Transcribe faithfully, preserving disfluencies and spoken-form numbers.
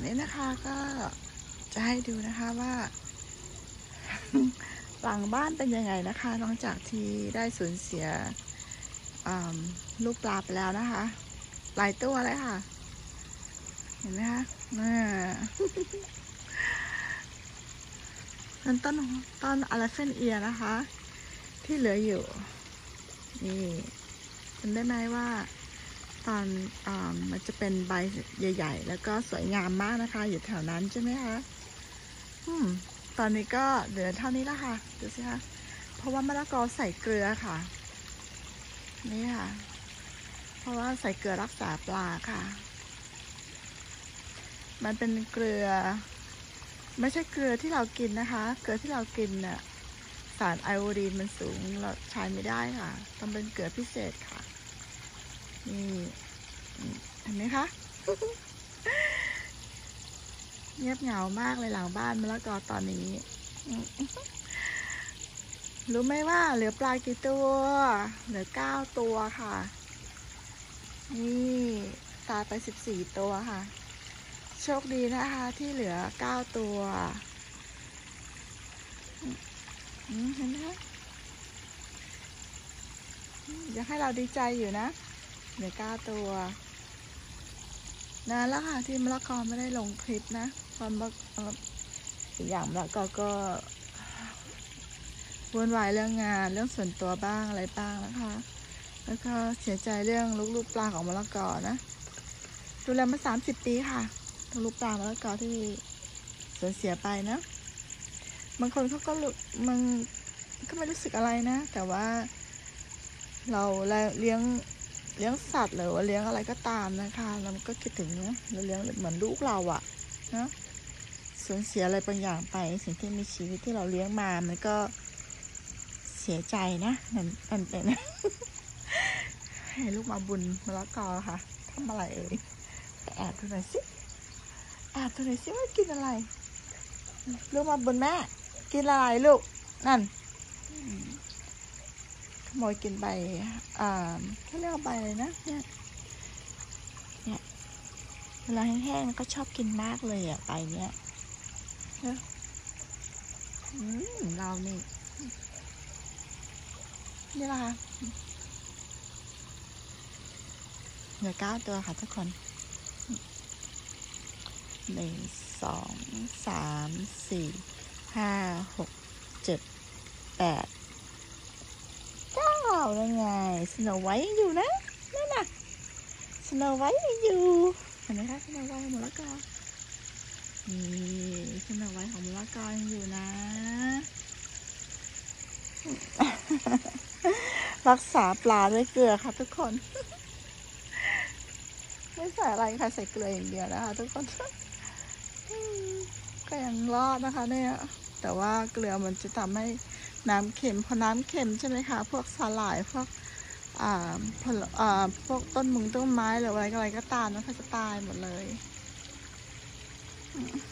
นี้นะคะก็จะให้ดูนะคะว่าหลังบ้านเป็นยังไงนะคะหลังจากที่ได้สูญเสียลูกปลาไปแล้วนะคะหลายตัวเลยค่ะเห็นไหมคะนั่นต้นต้นอาราเฟนเอียนะคะที่เหลืออยู่นี่จำได้ไหมว่าตอนอมันจะเป็นใบใหญ่ๆแล้วก็สวยงามมากนะคะอยู่แถวนั้นใช่ไหมคะอืมตอนนี้ก็เหลือเท่านี้แล้วค่ะดูสิคะเพราะว่ามะละกอใส่เกลือค่ะนี่ค่ะเพราะว่าใส่เกลือรักษาปลาค่ะมันเป็นเกลือไม่ใช่เกลือที่เรากินนะคะเกลือที่เรากินน่ะสารไอโอดีนมันสูงเราใช้ไม่ได้ค่ะต้องเป็นเกลือพิเศษค่ะนี่เห็นไหมคะ เงียบเหงามากเลยหลังบ้านมะละกอตอนนี้รู้ไหมว่าเหลือปลากี่ตัวเหลือเก้าตัวค่ะนี่ตายไปสิบสี่ตัวค่ะโชคดีนะคะที่เหลือเก้าตัวเห็นไหมอยากให้เราดีใจอยู่นะเหลือเก้าตัวนานแล้วค่ะที่มะละกอไม่ได้ลงคลิปนะตอนมะอีกอย่างมะละกอก็วุ่นวายเรื่องงานเรื่องส่วนตัวบ้างอะไรบ้างนะคะแล้วก็เสียใจเรื่องลูกๆปลาของมะละกอนะดูแลมาสามสิบปีค่ะลูกปลามะละกอที่สูญเสียไปนะบางคนเขาก็มันก็ไม่รู้สึกอะไรนะแต่ว่าเราเลี้ยงเลี้ยงสัตว์หรือว่าเลี้ยงอะไรก็ตามนะคะเราก็คิดถึงนะเราเลี้ยงเหมือนลูกเราอะนะสูญเสียอะไรบางอย่างไปสิ่งที่มีชีวิตที่เราเลี้ยงมามันก็เสียใจนะนั่นนั่นเป็นให้ลูกมาบุญมะละกอค่ะทำอะไรเอ่ยแอบดูหน่อยสิแอบดูหน่อยสิว่ากินอะไรลูกมาบุญแม่กินอะไรลูกนั่นขโมยกินใบอ่าเขาเรียกว่าใบอะไรนะเนี่ยเนี่ยเวลาแห้งๆก็ชอบกินมากเลยอ่ะใบเนี้ยเนอะอืมเรานี่นี่แหละค่ะเหลือเก้าตัวค่ะทุกคนหนึ่งสองสามสี่ห้าหกเจ็ดแปดเก้าแล้วไงสโนไวท์ยังอยู่นะนั่นน่ะสโนไวท์ยังอยู่เห็นไหมคะสโนไวท์ของมะละกอนี่สโนไวท์ของมะละกอยังอยู่นะ รักษาปลาด้วยเกลือค่ะทุกคนไม่ใส่อะไรค่ะใส่เกลืออย่างเดียวนะคะทุกคนก็ยังรอดนะคะเนี่ยแต่ว่าเกลือมันจะทำให้น้ำเค็มพอน้ำเค็มใช่ไหมคะพวกสาหร่ายพวกอ่าผลอ่าพวกต้นมึงต้นไม้หรืออะไรอะไรก็ตามนะคะจะตายหมดเลย